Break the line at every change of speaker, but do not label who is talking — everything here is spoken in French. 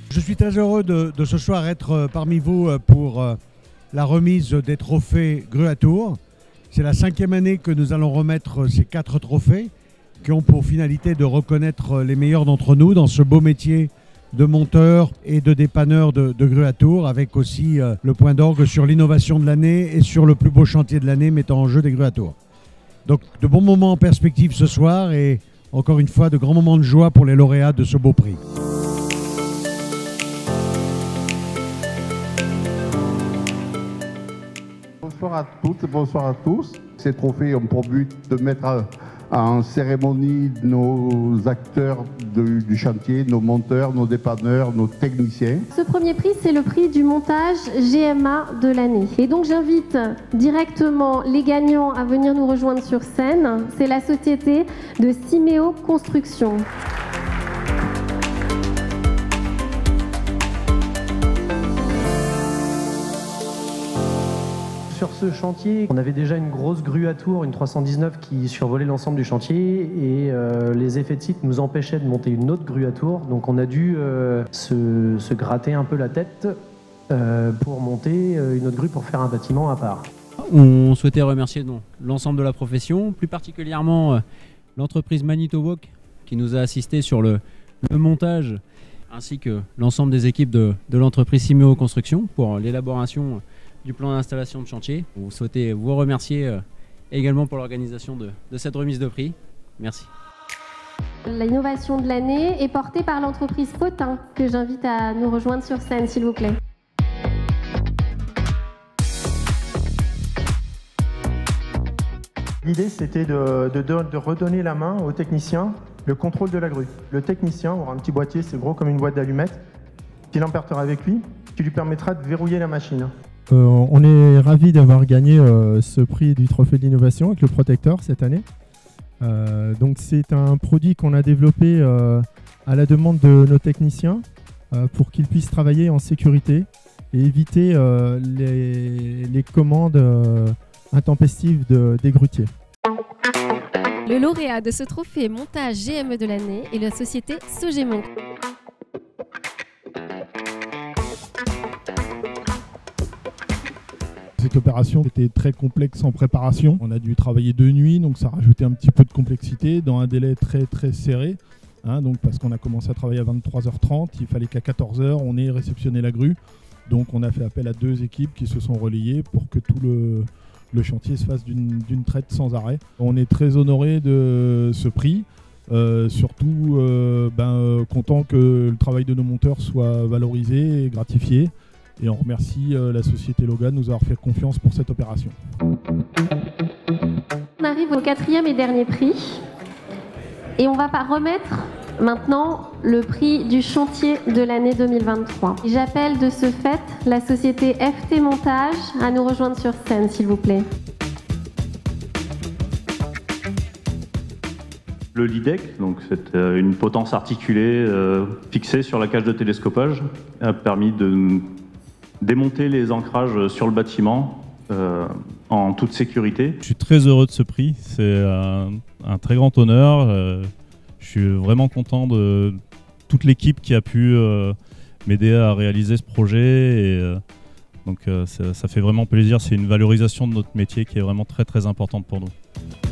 Je suis très heureux de ce soir être parmi vous pour la remise des trophées Gruatour. C'est la 5e année que nous allons remettre ces 4 trophées qui ont pour finalité de reconnaître les meilleurs d'entre nous dans ce beau métier de monteur et de dépanneur de Gruatour, avec aussi le point d'orgue sur l'innovation de l'année et sur le plus beau chantier de l'année mettant en jeu des Gruatour. Donc de bons moments en perspective ce soir et encore une fois de grands moments de joie pour les lauréats de ce beau prix.
Bonsoir à toutes, bonsoir à tous. Ces trophées ont pour but de mettre en cérémonie nos acteurs du chantier, nos monteurs, nos dépanneurs, nos techniciens.
Ce premier prix, c'est le prix du montage GMA de l'année. Et donc j'invite directement les gagnants à venir nous rejoindre sur scène. C'est la société de Simeo Construction.
Sur ce chantier, on avait déjà une grosse Gruatour, une 319 qui survolait l'ensemble du chantier et les effets de site nous empêchaient de monter une autre Gruatour. Donc on a dû se gratter un peu la tête pour monter une autre grue pour faire un bâtiment à part.
On souhaitait remercier l'ensemble de la profession, plus particulièrement l'entreprise Manitowalk qui nous a assisté sur le montage, ainsi que l'ensemble des équipes de l'entreprise Simeo Construction pour l'élaboration du plan d'installation de chantier. On souhaitait vous remercier également pour l'organisation de cette remise de prix. Merci.
L'innovation de l'année est portée par l'entreprise Potin, que j'invite à nous rejoindre sur scène, s'il vous plaît.
L'idée, c'était de redonner la main au technicien le contrôle de la grue. Le technicien aura un petit boîtier, c'est gros comme une boîte d'allumettes, qu'il emportera avec lui, qui lui permettra de verrouiller la machine.
On est ravis d'avoir gagné ce prix du Trophée de l'innovation avec le Protector cette année. Donc c'est un produit qu'on a développé à la demande de nos techniciens pour qu'ils puissent travailler en sécurité et éviter les commandes intempestives des grutiers.
Le lauréat de ce trophée montage GME de l'année est la société Sogémont.
Cette opération était très complexe en préparation. On a dû travailler de nuit, donc ça rajoutait un petit peu de complexité dans un délai très serré. Donc parce qu'on a commencé à travailler à 23h30, il fallait qu'à 14h on ait réceptionné la grue. Donc on a fait appel à 2 équipes qui se sont relayées pour que tout le chantier se fasse d'une traite sans arrêt. On est très honoré de ce prix, surtout content que le travail de nos monteurs soit valorisé et gratifié. Et on remercie la société Logan de nous avoir fait confiance pour cette opération.
On arrive au 4e et dernier prix. Et on va remettre maintenant le prix du chantier de l'année 2023. J'appelle de ce fait la société FT Montage à nous rejoindre sur scène, s'il vous plaît.
Le LIDEC, donc c'est une potence articulée fixée sur la cage de télescopage, a permis de démonter les ancrages sur le bâtiment en toute sécurité.
Je suis très heureux de ce prix, c'est un très grand honneur. Je suis vraiment content de toute l'équipe qui a pu m'aider à réaliser ce projet. Donc ça fait vraiment plaisir, c'est une valorisation de notre métier qui est vraiment très importante pour nous.